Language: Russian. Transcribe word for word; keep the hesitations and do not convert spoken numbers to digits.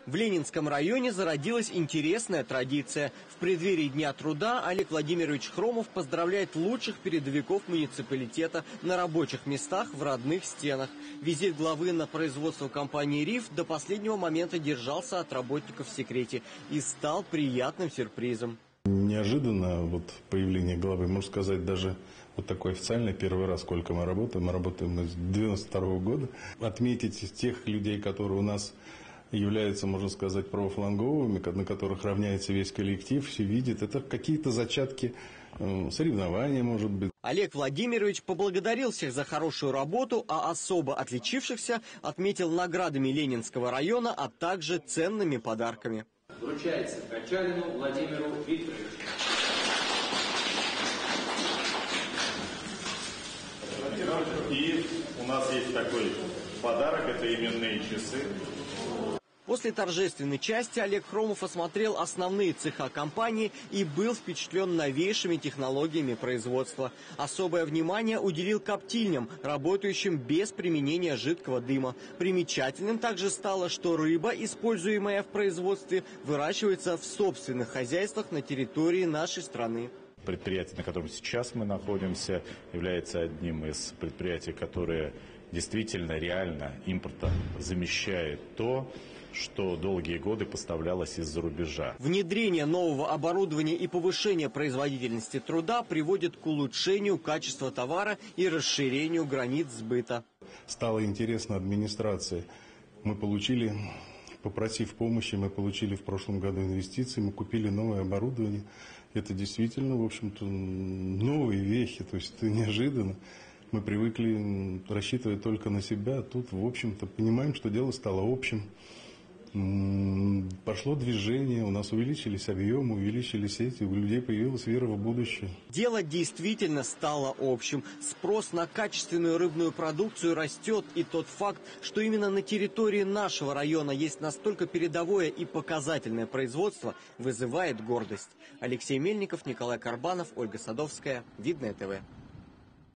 В Ленинском районе зародилась интересная традиция. В преддверии Дня труда Олег Владимирович Хромов поздравляет лучших передовиков муниципалитета на рабочих местах в родных стенах. Визит главы на производство компании «Риф» до последнего момента держался от работников в секрете и стал приятным сюрпризом. Неожиданно вот появление главы, можно сказать, даже вот такой официальный первый раз, сколько мы работаем. Мы работаем с девяносто второго года. Отметить тех людей, которые у нас являются, можно сказать, правофланговыми, на которых равняется весь коллектив, все видят. Это какие-то зачатки э, соревнования, может быть. Олег Владимирович поблагодарил всех за хорошую работу, а особо отличившихся отметил наградами Ленинского района, а также ценными подарками. Вручается Качалину Владимиру Викторовичу. И у нас есть такой подарок, это именные часы. После торжественной части Олег Хромов осмотрел основные цеха компании и был впечатлен новейшими технологиями производства. Особое внимание уделил коптильням, работающим без применения жидкого дыма. Примечательным также стало, что рыба, используемая в производстве, выращивается в собственных хозяйствах на территории нашей страны. Предприятие, на котором сейчас мы находимся, является одним из предприятий, которое действительно реально импортозамещает то, что долгие годы поставлялось из-за рубежа. Внедрение нового оборудования и повышение производительности труда приводит к улучшению качества товара и расширению границ сбыта. Стало интересно администрации. Мы получили, попросив помощи, мы получили в прошлом году инвестиции, мы купили новое оборудование. Это действительно, в общем-то, новые вехи, то есть это неожиданно. Мы привыкли рассчитывать только на себя, а тут, в общем-то, понимаем, что дело стало общим. Пошло движение, у нас увеличились объемы, увеличились эти, у людей появилась вера в будущее. Дело действительно стало общим. Спрос на качественную рыбную продукцию растет, и тот факт, что именно на территории нашего района есть настолько передовое и показательное производство, вызывает гордость. Алексей Мельников, Николай Карбанов, Ольга Садовская. Видное ТВ.